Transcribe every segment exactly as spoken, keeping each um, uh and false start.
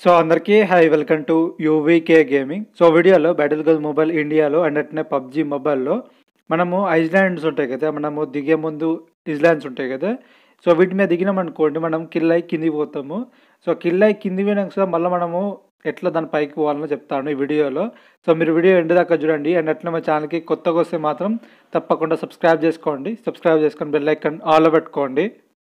So అందరికీ hi, welcome to UVK gaming. So వీడియోలో battle ground mobile ఇండియాలో and అట్నే పబ్జీ మొబైల్లో మనము ఐస్లాండ్స్ ఉంటాయి కదా, మనము దిగే ముందు ఐస్లాండ్స్ ఉంటాయి కదా. సో వీటి మీద దిగినాం అనుకోండి, మనం కిల్ అయి కిందికి పోతాము. సో కిల్ అయి కింది పోయినాక మళ్ళీ మనము ఎట్లా దాని పైకి పోవాలని చెప్తాను ఈ వీడియోలో. సో మీరు వీడియో ఎండ్ దాకా చూడండి. అండ్ అట్లా మా ఛానల్కి కొత్తగా వస్తే మాత్రం తప్పకుండా సబ్స్క్రైబ్ చేసుకోండి. సబ్స్క్రైబ్ చేసుకొని బెల్ ఐకాన్ ఆల్ పెట్టుకోండి.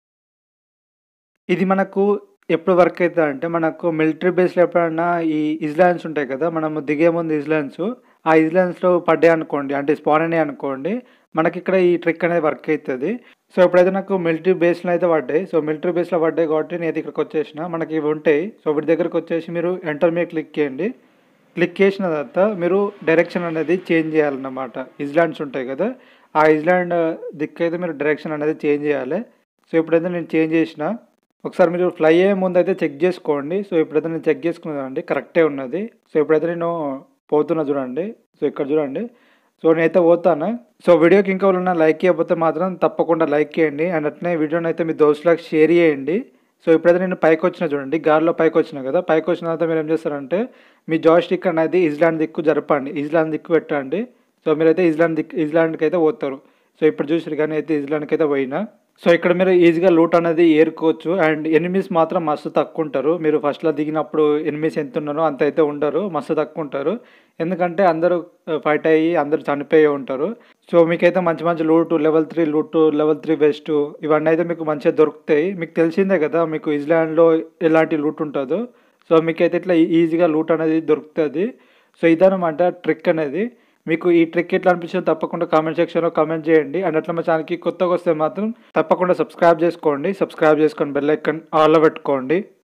ఇది మనకు ఎప్పుడు వర్క్ అవుతుంది అంటే, మనకు మిలిటరీ బేస్లో ఎప్పుడైనా ఈ ఐస్లాండ్స్ ఉంటాయి కదా, మనము దిగే ముందు ఐస్లాండ్స్ ఆ ఐస్లాండ్స్లో పడ్డాయి అనుకోండి, అంటే స్పాన్ అయినాయి అనుకోండి, మనకి ఇక్కడ ఈ ట్రిక్ అనేది వర్క్ అవుతుంది. సో ఎప్పుడైతే నాకు మిలిటరీ బేస్లో అయితే పడ్డాయి, సో మిలిటరీ బేస్లో పడ్డాయి కాబట్టి నేను ఇక్కడికి వచ్చేసిన. మనకి ఇవి ఉంటాయి. సో వీటి దగ్గరకు వచ్చేసి మీరు ఎంటర్ మీద క్లిక్ చేయండి. క్లిక్ చేసిన తర్వాత మీరు డైరెక్షన్ అనేది చేంజ్ చేయాలన్నమాట. ఐస్లాండ్స్ ఉంటాయి కదా, ఆ ఐస్లాండ్ దిక్కు అయితే మీరు డైరెక్షన్ అనేది చేంజ్ చేయాలి. సో ఇప్పుడైతే నేను చేంజ్ చేసిన. ఒకసారి మీరు ఫ్లై అయ్యే ముందు అయితే చెక్ చేసుకోండి. సో ఇప్పుడైతే నేను చెక్ చేసుకున్నానండి, కరెక్టే ఉన్నది. సో ఇప్పుడైతే నేను పోతున్నా చూడండి. సో ఇక్కడ చూడండి. సో నేనైతే పోతాను. సో వీడియోకి ఇంకా ఎవరైనా లైక్ చేయకపోతే మాత్రం తప్పకుండా లైక్ చేయండి. అండ్ అట్నే వీడియోని అయితే మీ దోస్తులకు షేర్ చేయండి. సో ఇప్పుడైతే నేను పైకి వచ్చిన చూడండి, గాలిలో పైకి వచ్చిన కదా. పైకి వచ్చిన తర్వాత మీరు ఏం చేస్తారంటే, మీ జాయిస్టిక్ అనేది ఐస్లాండ్ దిక్కు జరపండి, ఐస్లాండ్ దిక్కు పెట్టండి. సో మీరైతే ఐస్లాండ్ దిక్కు ఐస్లాండ్కి అయితే పోతారు. సో ఇప్పుడు చూసారు కానీ అయితే ఐస్లాండ్కి అయితే పోయినా. సో ఇక్కడ మీరు ఈజీగా లూట్ అనేది ఏరుకోవచ్చు. అండ్ ఎనిమీస్ మాత్రం మస్తు తక్కువ ఉంటారు. మీరు ఫస్ట్లో దిగినప్పుడు ఎనిమీస్ ఎంత ఉన్నారో అంత అయితే ఉండరు, మస్తు తక్కువ ఉంటారు. ఎందుకంటే అందరూ ఫైట్ అయ్యి అందరూ చనిపోయి ఉంటారు. సో మీకైతే మంచి మంచి loot, level three loot, level three vest, ఇవన్నీ అయితే మీకు మంచిగా దొరుకుతాయి. మీకు తెలిసిందే కదా మీకు ఐస్లాండ్లో ఎలాంటి లూట్ ఉంటుందో. సో మీకైతే ఇట్లా ఈజీగా లూట్ అనేది దొరుకుతుంది. సో ఇదన్నమాట ట్రిక్ అనేది. మీకు ఈ ట్రిక్ ఎట్లా అనిపించిందో తప్పకుండా కామెంట్ సెక్షన్లో కామెంట్ చేయండి. అండ్ అట్లా మా ఛానల్కి కొత్తగా వస్తే మాత్రం తప్పకుండా సబ్స్క్రైబ్ చేసుకోండి. సబ్స్క్రైబ్ చేసుకొని బెల్ ఐకాన్ ఆల్లో పెట్టుకోండి.